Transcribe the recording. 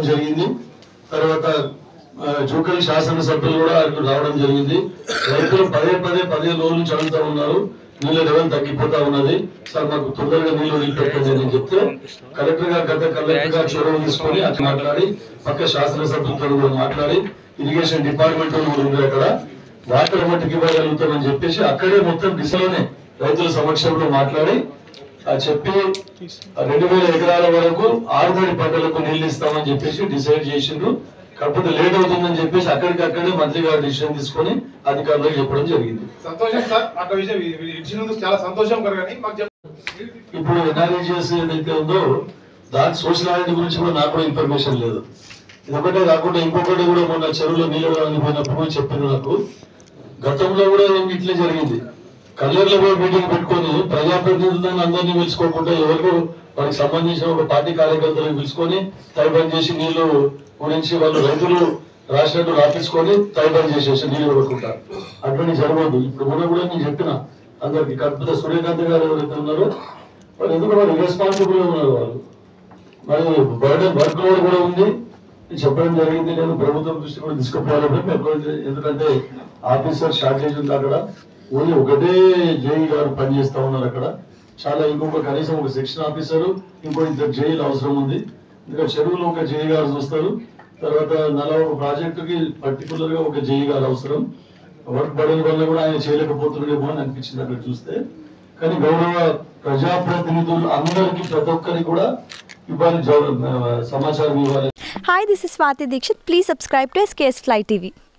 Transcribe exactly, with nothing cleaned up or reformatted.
జరిగింది. తర్వాత జూకల్ శాసనసభ్యులు కూడా రావడం జరిగింది. రైతులు పదే పదే పదిహేను రోజుల నుంచి అడుగుతా ఉన్నారు, నీళ్ళ లెవెల్ తగ్గిపోతా ఉన్నది సార్, మాకు తొందరగా నీళ్లు వదిలిపెట్టండి అని చెప్తే కలెక్టర్ గారు గత కలెక్టర్ గారు చొరవ తీసుకొని అది మాట్లాడి పక్క శాసనసభ్యులతో కూడా మాట్లాడి ఇరిగేషన్ డిపార్ట్మెంట్ ఉంది అక్కడ వాటర్ మట్టుకు ఇవ్వగలుగుతామని చెప్పేసి అక్కడే మొత్తం దిశలోనే రైతుల సమక్షంలో మాట్లాడి చెప్పి రెండు వేల ఎకరాల వరకు ఆరుతడి పంటలకు నీళ్లు ఇస్తామని చెప్పేసి డిసైడ్ చేసిండ్రు. కాకపోతే లేట్ అవుతుందని చెప్పేసి అక్కడికక్కడే మంత్రి గారు డిసిషన్ తీసుకొని అధికారులకు చెప్పడం జరిగింది. ఇప్పుడు ఎన్ఆర్ఈజీఎస్ ఏదైతే ఉందో దాని సోషల్ ఆడిట్ గురించి కూడా నాకు కూడా ఇన్ఫర్మేషన్ లేదు. ఇదొకటే కాకుండా ఇంకొకటి కూడా మొన్న చెరువులో నీళ్ళు పోయినప్పుడు చెప్పింది నాకు. గతంలో కూడా ఇట్లే జరిగింది. కల్లర్లో కూడా మీటింగ్ పెట్టుకొని ప్రజాప్రతినిధులను అందరినీ పిలుచుకోకుండా ఎవరికి వాళ్ళకి సంబంధించిన ఒక పార్టీ కార్యకర్తలను పిలుచుకొని తైబంద్ చేసి నీళ్లు గురించి వాళ్ళు రైతులు రాసినట్టు రాపించుకొని తైబంద్ చేసేసి నీళ్లు కొడుకుంటారు. అటువంటి జరగదు. ఇప్పుడు కూడా కూడా నేను చెప్పిన అందరికి కల్పిత సూర్యకాంత్ గారు ఎవరైతే ఉన్నారో వాళ్ళు ఎందుకు వాళ్ళు రెస్పాన్సిబుల్ గా ఉన్నారు. వాళ్ళు మరి బర్డెన్ వర్క్ లోడ్ కూడా ఉంది చెప్పడం జరిగింది. నేను ప్రభుత్వం దృష్టి కూడా తీసుకుపోవాలి. ఎందుకంటే ఆఫీసర్ షార్టేజ్ ఉంది అక్కడ. ఓన్లీ ఒకటే జేఈ గారు పనిచేస్తా ఉన్నారు అక్కడ. చాలా ఇంకొక కనీసం ఒక సెక్షన్ ఆఫీసర్ ఇంకో ఇద్దరు జేఈలు అవసరం ఉంది. ఇంకా చెరువులో ఒక జేఈ గారు చూస్తారు. తర్వాత నలభై ఒక ప్రాజెక్టుకి పర్టికులర్ గా ఒక జేఈ గారు అవసరం. వర్క్ బర్డెన్ వల్ల కూడా ఆయన చేయలేకపోతున్నాడేమో అని అనిపించింది అక్కడ చూస్తే. కానీ గౌరవ ప్రజాప్రతినిధులు అందరికీ ప్రతి ఒక్కరికి కూడా ఇవ్వాలి, సమాచారం ఇవ్వాలి. Hi, this is Swati Dikshit. Please subscribe to S K S Fly T V.